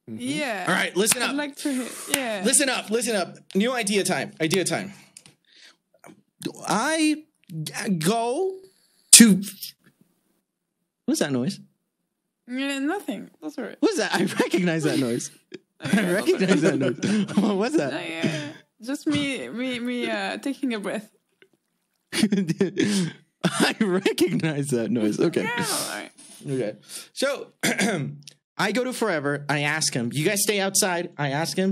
Yeah. All right, listen up. I'd like to hear. Yeah. Listen up. Listen up. New idea time. Idea time. I go to. What's that noise? Yeah, nothing. That's all right. What's that? I recognize that noise. I recognize that noise. What's that? Yeah. Just me taking a breath. I recognize that noise. Okay. Yeah, all right. Okay. So I go to Forever. I ask him, you guys stay outside? I ask him.